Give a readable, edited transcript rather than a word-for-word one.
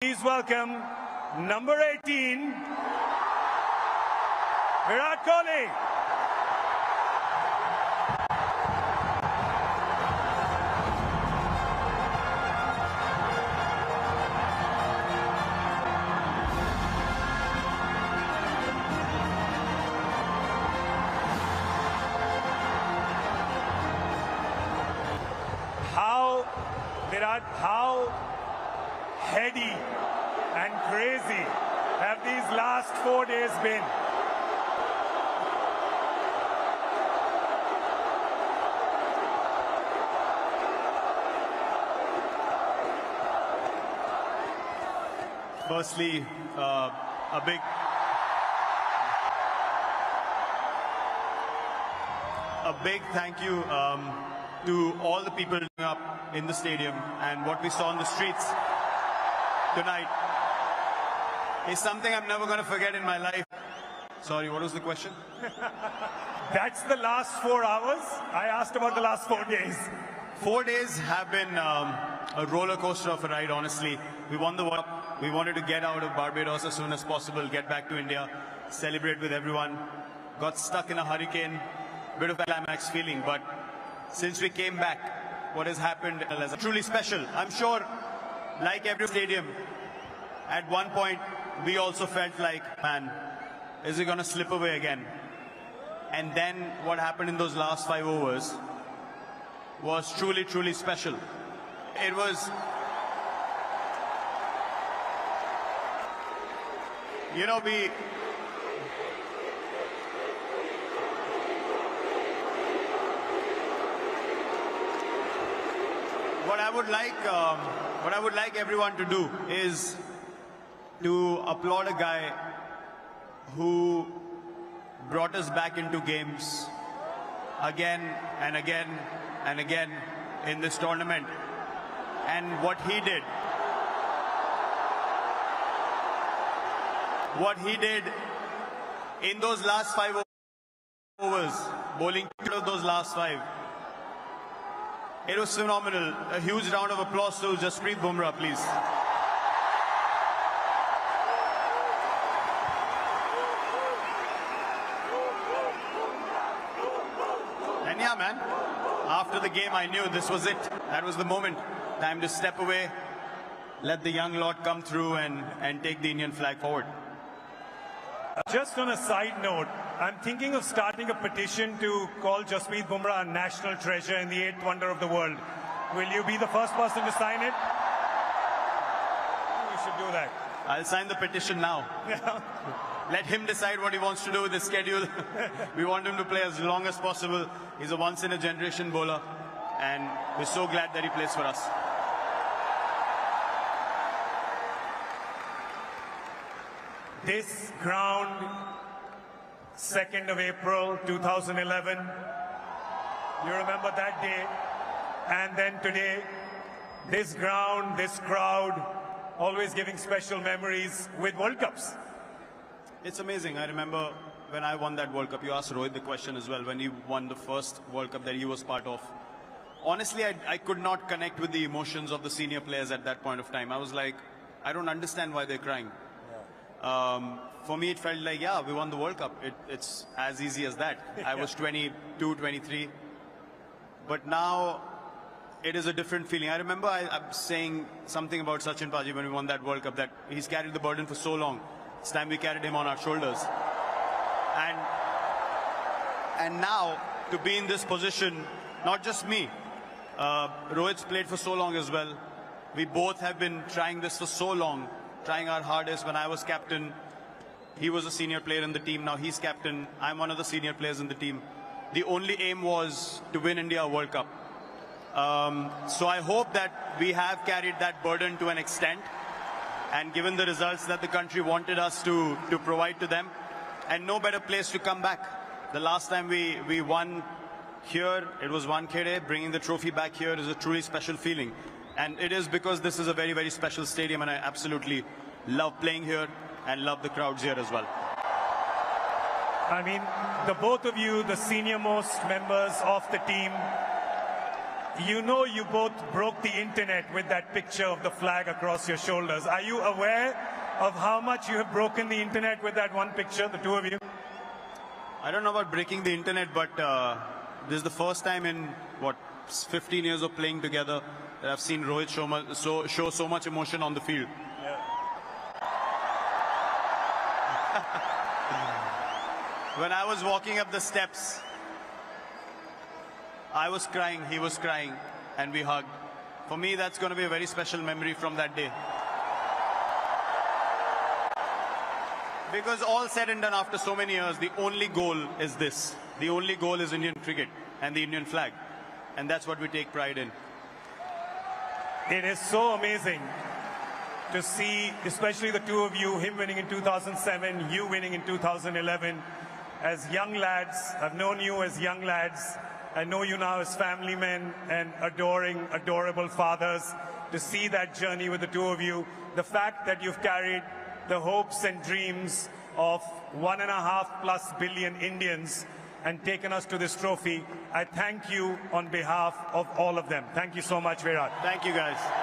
Please welcome number 18, Virat Kohli. How heady and crazy have these last 4 days been? Firstly, a big thank you to all the people up in the stadium, and what we saw on the streets tonight is something I'm never going to forget in my life. Sorry, what was the question? That's the last 4 hours? I asked about the last 4 days. 4 days have been a roller coaster of a ride, honestly. We won the World Cup. We wanted to get out of Barbados as soon as possible, get back to India, celebrate with everyone. Got stuck in a hurricane, bit of a climax feeling, but since we came back, what has happened is truly special. I'm sure, like every stadium, at one point, we also felt like, man, is it going to slip away again? And then what happened in those last 5 overs was truly, truly special. It was, you know, what I would like everyone to do is to applaud a guy who brought us back into games again and again and again in this tournament. And what he did in those last 5 overs, bowling those last 5, it was phenomenal. A huge round of applause to Jasprit Bumrah, please. And yeah, man, after the game, I knew this was it. That was the moment. Time to step away, let the young lot come through and take the Indian flag forward. Just on a side note, I'm thinking of starting a petition to call Jasprit Bumrah a national treasure and the 8th wonder of the world. Will you be the first person to sign it? You should do that. I'll sign the petition now. Let him decide what he wants to do with his schedule. We want him to play as long as possible. He's a once-in-a-generation bowler, and we're so glad that he plays for us. This ground, 2nd of April, 2011. You remember that day? And then today, this ground, this crowd, always giving special memories with World Cups. It's amazing. I remember when I won that World Cup, you asked Rohit the question as well, when he won the first World Cup that he was part of. Honestly, I could not connect with the emotions of the senior players at that point of time. I was like, I don't understand why they're crying. For me, it felt like, yeah, we won the World Cup. It's as easy as that. I was 22, 23. But now, it is a different feeling. I remember I'm saying something about Sachin Paji when we won that World Cup, that he's carried the burden for so long. It's time we carried him on our shoulders. And now, to be in this position, not just me, Rohit's played for so long as well. We both have been trying this for so long, trying our hardest. When I was captain, he was a senior player in the team. Now he's captain. I'm one of the senior players in the team. The only aim was to win India a World Cup. So I hope that we have carried that burden to an extent, and given the results that the country wanted us to provide to them, and no better place to come back. The last time we won here, it was Wankhede. Bringing the trophy back here is a truly special feeling. And it is because this is a very, very special stadium, and I absolutely love playing here and love the crowds here as well. I mean, the both of you, the senior most members of the team, you know you both broke the internet with that picture of the flag across your shoulders. Are you aware of how much you have broken the internet with that one picture, the two of you? I don't know about breaking the internet, but this is the first time in, 15 years of playing together that I've seen Rohit show so much emotion on the field. When I was walking up the steps, I was crying, he was crying, and we hugged. For me, that's going to be a very special memory from that day. Because all said and done after so many years, the only goal is this. The only goal is Indian cricket and the Indian flag. And that's what we take pride in. It is so amazing to see, especially the two of you, him winning in 2007, you winning in 2011. As young lads, I've known you as young lads. I know you now as family men and adoring, adorable fathers. To see that journey with the two of you, the fact that you've carried the hopes and dreams of 1.5+ billion Indians and taken us to this trophy, I thank you on behalf of all of them. Thank you so much, Virat. Thank you, guys.